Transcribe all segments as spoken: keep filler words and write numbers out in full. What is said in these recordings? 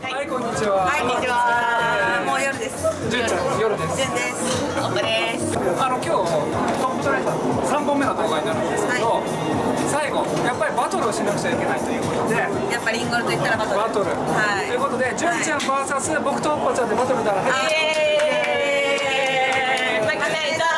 はい、こんにちは。 はい、こんにちは。もう夜です。 じゅんちゃん、夜です。 じゅんです。おっぱです。 あの、今日、トップトレーサーのさんぼんめの動画になるんですけど、最後、やっぱりバトルをしなくちゃいけないということで、 やっぱリンゴルと言ったらバトル。 バトル。はい。ということで、じゅんちゃん ブイエス 僕とおっぱちゃんでバトルだ。 イエーイ。負けた。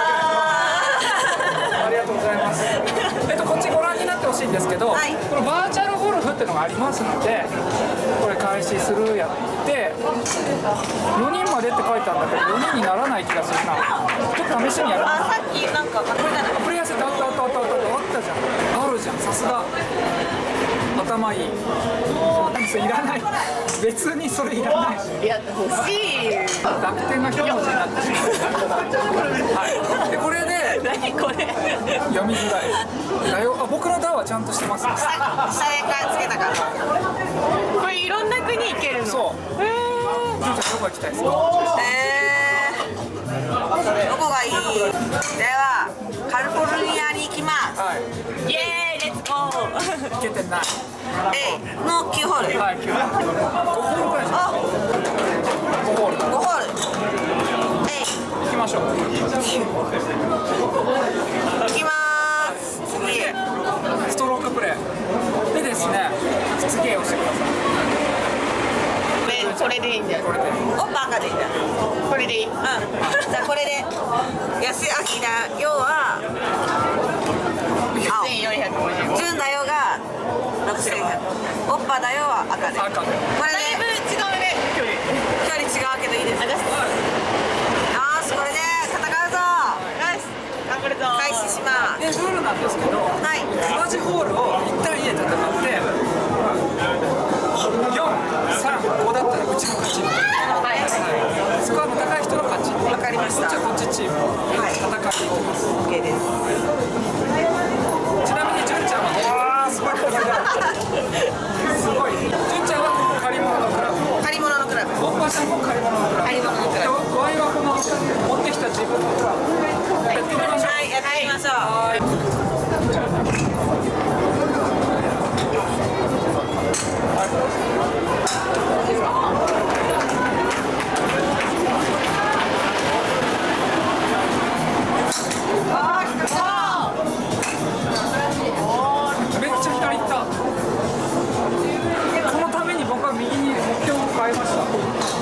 ありがとうございます。えっと、こっちご覧になってほしいんですけど、はい、このバーチャルゴルフっていうのがありますので、これ開始するやってよにんまでって書いてあるんだけどよにんにならない気がするな。ちょっと試しにやる。 あ、さっきなんかこれじゃない。 プレイヤーセットあったあったあったあったあったじゃん。あるじゃん。さすが頭いい。それいらない。別にそれいらない。 いや、欲しい。 濁点が一文字になってしまう。はい。でこれで何これ読みづらいだよ。あ、僕の「だ」はちゃんとしてます。 下絵つけたから。これいろんな国行けるの。そう。へえ。 じゅんちゃんどこ行きたいですか。 えー、どこがいい。ではカリフォルニアに行きます。はい。イエーイ、レッツゴー。 行けてない。 えのきゅうホール。 はい、きゅうホール。ごホールくらいじゃないですか。ごホール。 ごホール。えい。 行きましょう。 行きまーす。次。 ストロークプレー。でですね、次へ押してください。 これでいいんだよ。これで。おっぱ赤でいいんだよ。これでいい。うん。じゃあこれで。安い秋だよは。青。千四百五十五。純だよが。六千百。おっぱだよは赤で。赤で。これで。だいぶ違うね。距離。距離違うけどいいです。よし、これで戦うぞ。よし。頑張るぞ。開始します。 で、ルールなんですけど。はい。同じホールを一対一で戦って。よん、さん、ごだったらうちの勝ち。はい。スコアの高い人の勝ち。わかりました。こっちはこっちチーム。はい。戦いに行きます。オッケーです。ちなみにじゅんちゃんは、わあ、すごい。すごい。じゅんちゃんは借り物のクラブ。 借り物のクラブ。 おっぱちゃんも借り物のクラブ。借り物のクラブ。ワイはこの持ってきた自分のクラブ。やってみましょう。 はい、やってみましょう。はい。 めっちゃ左行った。このために僕は右に目標を変えました。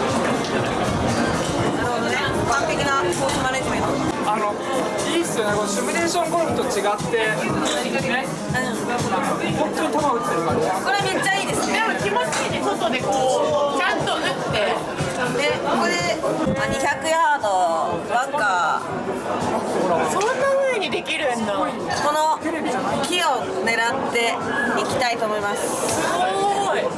なるほどね。完璧なコースマネジメント。 あのいいっすよね。これシミュレーションゴルフと違ってね。本当に球打ってる感じ。 これめっちゃいいですね。でも気持ちいいね。外でこうちゃんと打って。でここでにひゃくヤードバンカー。そんな風にできるんだ。この木を狙っていきたいと思います。すごい。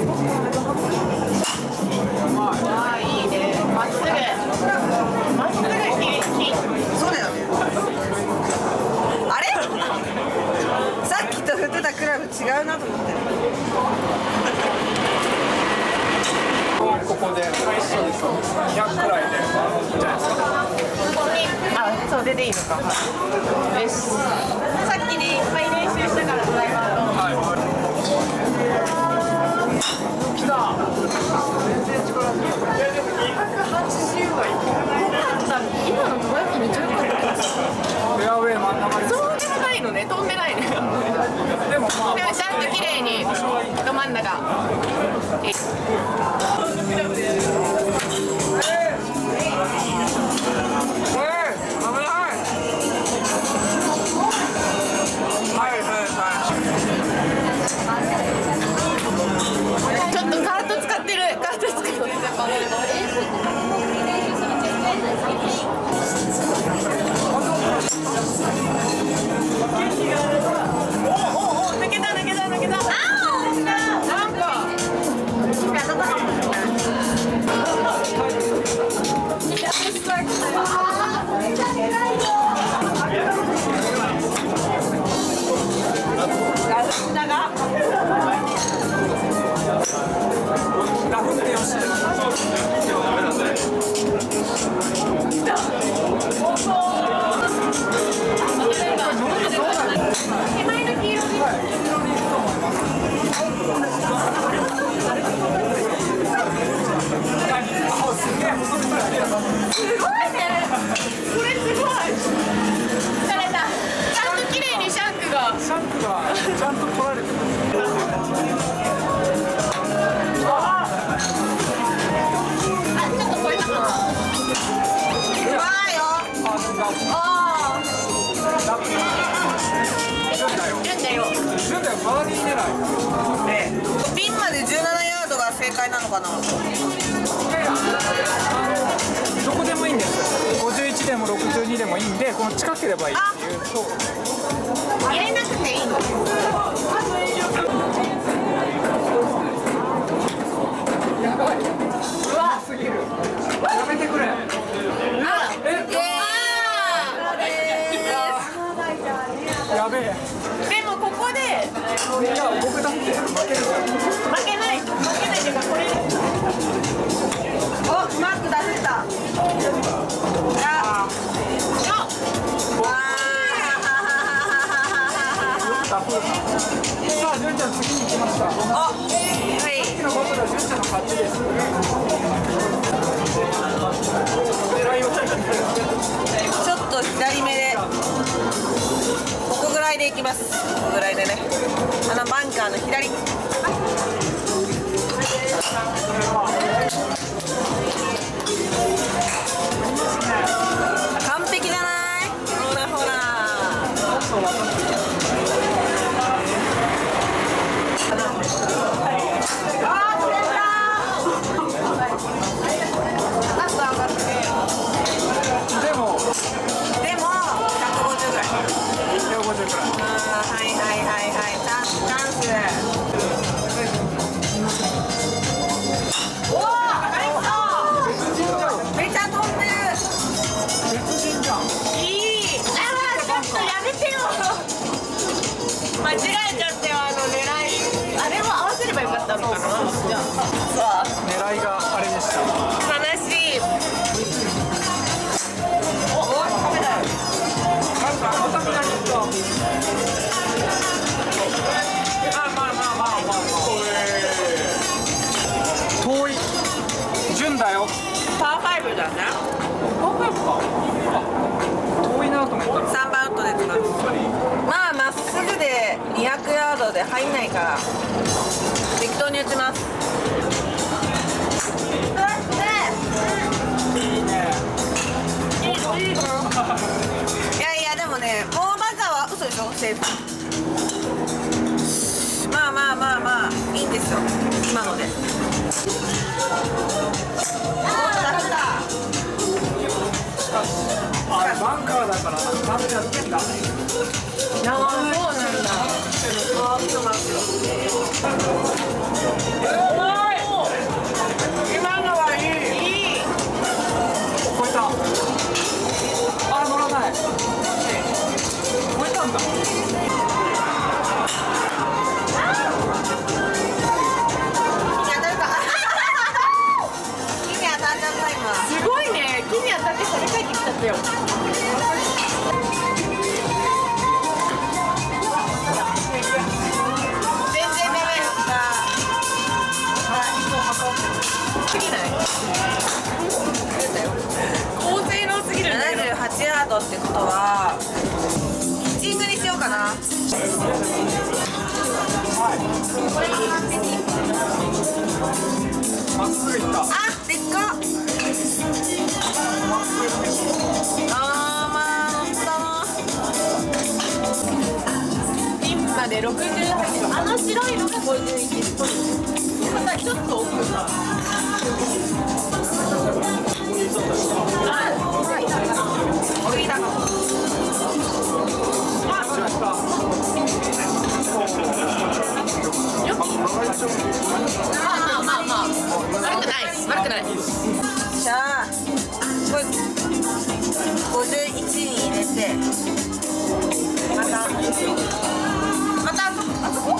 ああ、いいね。まっすぐ。まっすぐ木。そうだよね。あれ？さっきと振ってたクラブ違うなと思って。 ここでひゃくくらいでいいんじゃないですか。 あ、そうででいいのか。よし。さっきねいっぱい練習したからドライバーと。はい。来た。全然力強い。でもにひゃくはちじゅうはいくらない。今のごひゃくめっちゃ出てる。 フェアウェイ真ん中に。 そうでもないのね。飛んでないね。 でもまあ。 でもちゃんと綺麗にど真ん中。ちょっとカート使ってる。カート使ってる。おおお、抜けた抜けた抜けた。ああ、なんか。 チャンクがちゃんと取られてる。 あ、ちょっと超えたかな。うまいよ。ああ。順だよ。 順だよ。バーディー狙い。 ピンまでじゅうななヤードが正解なのかな。 どこでもいいんです。ごじゅういちでもろくじゅうにでもいいんで、この近ければいいっていうと。 入れなくていいの。 やばい。うわすぎる。やめてくれ。 あ、え、 やべえ。 でもここで。 いや僕だって負けるじゃん。 負けない。負けないというかこれ。お、マーク出せた。あ。 さあ、純ちゃん次に来ました。 あ、はい。 次の僕ら純ちゃんの勝ちです。狙いをちょっと左目でここぐらいでいきます。ここぐらいでね。あのバンカーの左。完璧じゃない？ほらほら。 でも、 でもひゃくごじゅうぐらい。 ひゃくごじゅうぐらい。 ああ、はいはいはいはい。チャンスチャンス。おお、ナイス。めちゃ飛んでる。 別人じゃん。 いい。ああ、ちょっとやめてよ。間違えちゃってよ、あの狙い。あれも合わせればよかったのかな。じゃあ。 狙いがあれでした。 悲しい。おお、カメラ。 なんかまたみんなに行った。あ、まあまあまあまあまあ。遠い。順だよ。 パーファイブだね。 パーファイブか。遠いなと思ったら。 さんばんウッドで使う。まあまっすぐでにひゃくヤードで入んないから適当に打ちます。 いいね。 いやいやでもね、もうバンカーは嘘でしょ。セーフ。まあまあまあまあいいんですよ今ので。 あれバンカーだからちゃんとやってんだ。 ああ、そうなんだ。ああ、そうなんですよ。今のはいい。いい。 超えた。あ、乗らない。超えたんだ。 すごいね。木に当たって跳ね返ってきちゃったよ。全然ダメだった。過ぎない？高性能すぎるんだけど。ななじゅうはちヤードってことはピッチングにしようかな。 まっすぐ行った。 あ、でっか。あー、まあ乗ったな。ピンまでろくじゅうはち。あの白いのがごじゅういち。またちょっと奥。あ、はい。降りたの。あ、よっ。まあまあまあ悪くない悪くない。じゃあこれごじゅういちに入れてまたまたあそこ。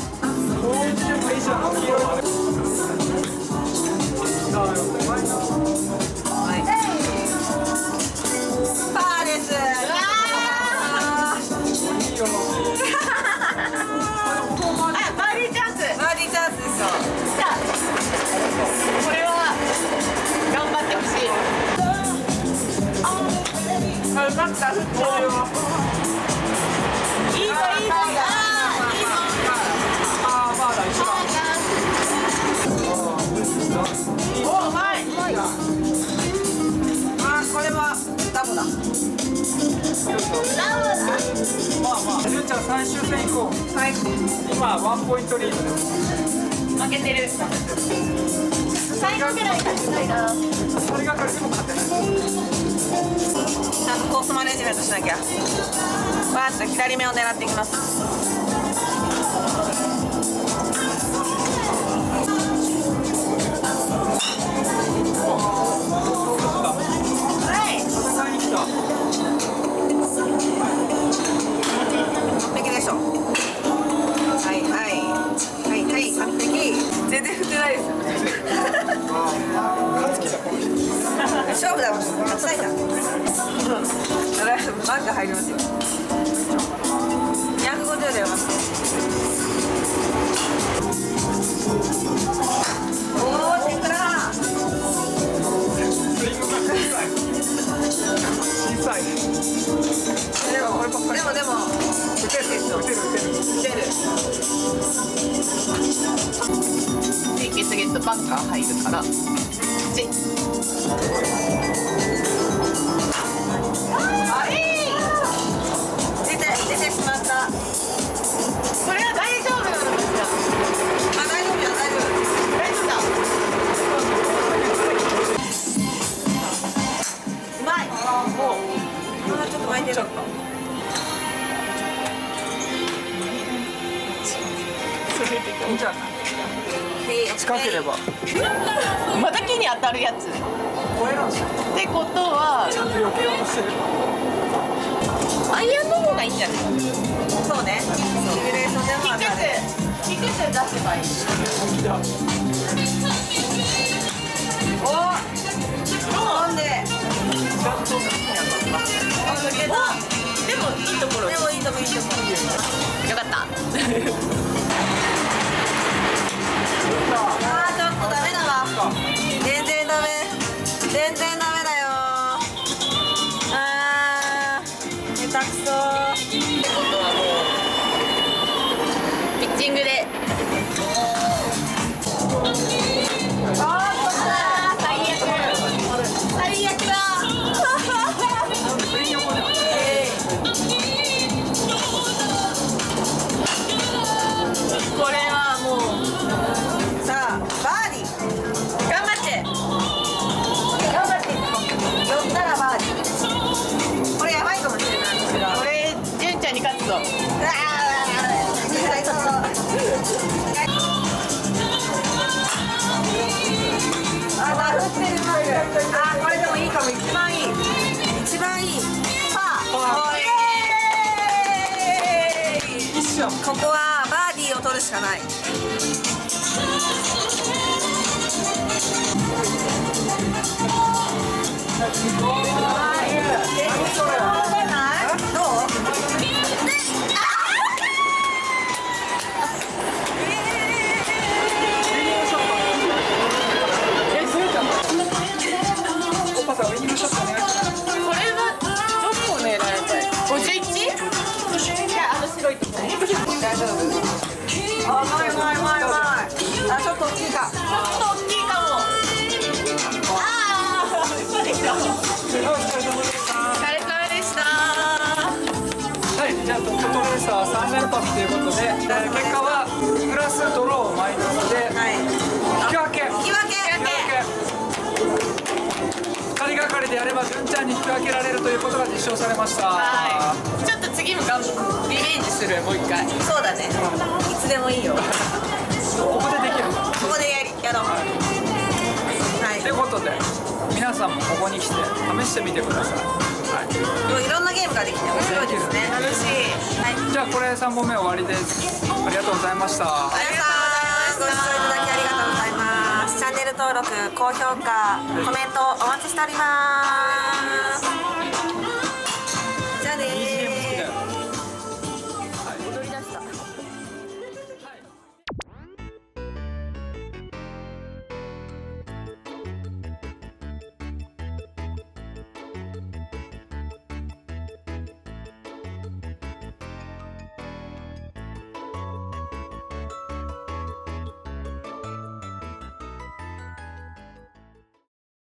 はい、パーです。うわーまあまあ、じゅんちゃん最終戦行こう。はい。今ワンポイントリードです。 負けてる。最後ぐらい勝ちたいな。 それが彼でも勝てない。 ちゃんとコースマネジメントしなきゃ。バーッと左目を狙っていきます。はい。 戦いに来た。 完璧でしょ。はいはいはいはい完璧。全然振ってないです。勝負だもん。勝ちたいな。バンカー入りますよ。にひゃくごじゅうでよ。おお、シンクラ。 小さい。 でもでもでも打てるでしょ。打てる打てる打てる。で、ゲスゲスバンカー入るから。チ。あれ？出て出てしまった。これは大丈夫なんですか？あ、大丈夫じゃ大丈夫。大丈夫だ。うまい。ああ、もう。あ、ちょっと巻いてる。 いいんじゃない？近ければ。 また木に当たるやつ。 超えるんですよ。 ってことは。 ちゃんと避けようとしてる。 アイアンの方がいいんじゃない？そうね。シミュレーションでもある。低く出せばいい。お。なんで。 ちゃんと。 でもいいところ。でもいいとこいいところ。よかった。ああ、ちょっとダメだわ。全然ダメ。全然ダメだよ。ああ、下手くそ。ってことはもうピッチングで。ああ、最悪。最悪だ。これはもうさあバーディー頑張って頑張って寄ったらバーディー。これやばいかもしれない。これ純ちゃんに勝つぞ。うわああ振ってる。あこれでもいいかも。一番いい一番いいパー。ここはバーディーを取るしかない。どう？あ、うまいうまいうまいうまい。あ、ちょっと大きいか。ちょっと大きいかも。ああ、嘘でしょ。お疲れ様でした。 はい、じゃあトップトレーサーさん連発ということで、結果はプラスドローマイナスで、はい、引き分け。 引き分け。 ふたりがかりでやれば純ちゃんに引き分けられるということが実証されました。 はい。ちょっと次もリベンジする。もう一回。そうだね。いつでもいいよ。 ここでできる。 ここでやりやろう。はい。 ということで皆さんもここに来て試してみてください。はい。 でもいろんなゲームができて面白いですね。楽しい。はい。 じゃあこれさんぼんめ終わりです。ありがとうございました。 ありがとうございます。ご視聴いただきありがとうございます。チャンネル登録、高評価、コメントお待ちしております。